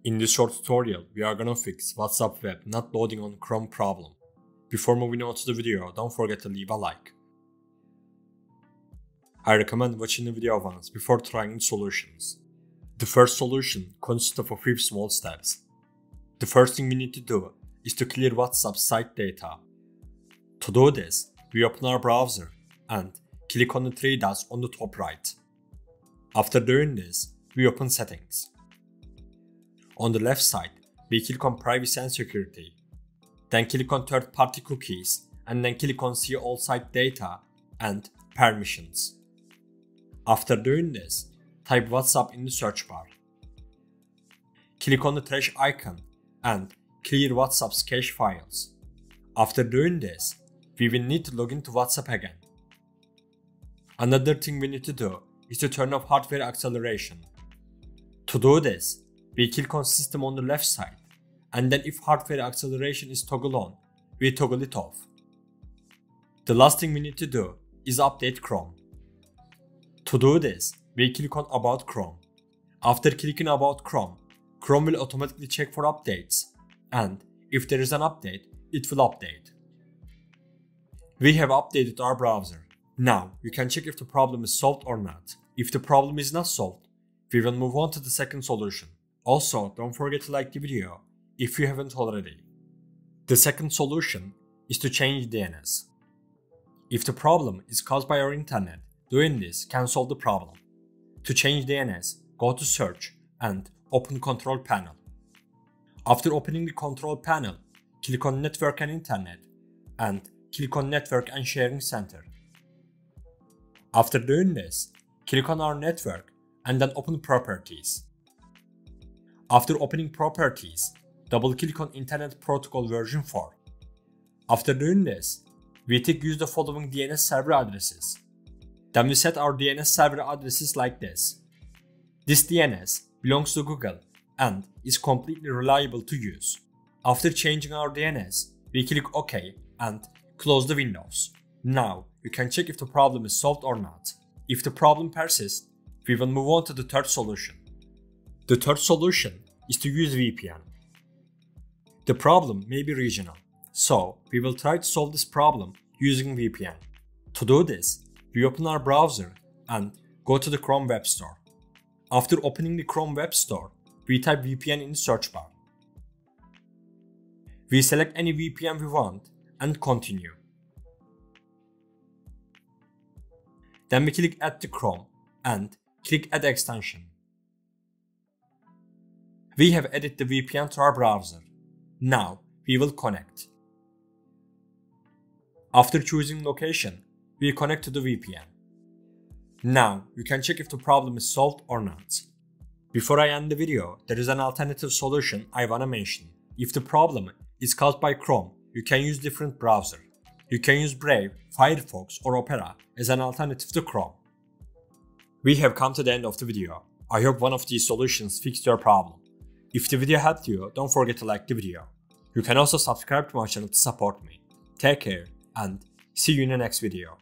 In this short tutorial, we are gonna fix WhatsApp web not loading on Chrome problem. Before moving on to the video, don't forget to leave a like. I recommend watching the video once before trying the solutions. The first solution consists of a few small steps. The first thing we need to do is to clear WhatsApp site data. To do this, we open our browser and click on the three dots on the top right. After doing this, we open Settings. On the left side, we click on Privacy and Security. Then click on Third-Party Cookies and then click on See All Site Data and Permissions. After doing this, type WhatsApp in the search bar. Click on the trash icon and clear WhatsApp's cache files. After doing this, we will need to log into WhatsApp again. Another thing we need to do is to turn off hardware acceleration. To do this, we click on System on the left side, and then if hardware acceleration is toggled on, we toggle it off. The last thing we need to do is update Chrome. To do this, we click on About Chrome. After clicking About Chrome, Chrome will automatically check for updates, and if there is an update, it will update. We have updated our browser. Now, you can check if the problem is solved or not. If the problem is not solved, we will move on to the second solution. Also, don't forget to like the video if you haven't already. The second solution is to change DNS. If the problem is caused by your internet, doing this can solve the problem. To change DNS, go to Search and open Control Panel. After opening the Control Panel, click on Network and Internet and click on Network and Sharing Center. After doing this, click on our network and then open Properties. After opening Properties, double-click on Internet Protocol version 4. After doing this, we tick Use the following DNS server addresses. Then we set our DNS server addresses like this. This DNS belongs to Google and is completely reliable to use. After changing our DNS, we click OK and close the windows. Now, you can check if the problem is solved or not. If the problem persists, we will move on to the third solution. The third solution is to use VPN. The problem may be regional, so we will try to solve this problem using VPN. To do this, we open our browser and go to the Chrome Web Store. After opening the Chrome Web Store, we type VPN in the search bar. We select any VPN we want and continue. Then we click Add to Chrome and click Add Extension. We have added the VPN to our browser. Now we will connect. After choosing location, we connect to the VPN. Now you can check if the problem is solved or not. Before I end the video, there is an alternative solution I wanna mention. If the problem is caused by Chrome, you can use different browser. You can use Brave, Firefox or Opera as an alternative to Chrome. We have come to the end of the video. I hope one of these solutions fixed your problem. If the video helped you, don't forget to like the video. You can also subscribe to my channel to support me. Take care and see you in the next video.